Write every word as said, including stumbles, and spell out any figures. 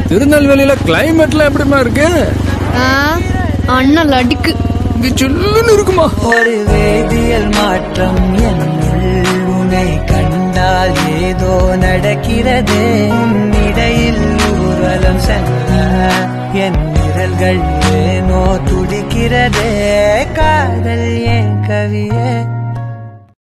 திருநெல்வேலியில கிளைமேட்லாம் எப்படிமா இருக்கு? அண்ணல் அடிக்கு இங்க சில்லுன்னு இருக்குமா? ஒரு வேதியியல் மாற்றம் என்னுள் உன்னை கண்டால் ஏதோ நடக்கிறதே. இடையில் ஊர்வலம் செல்ல என் விரல்கள் ஏனோ துடிக்கிறதே. காதல் ஏன் கவியே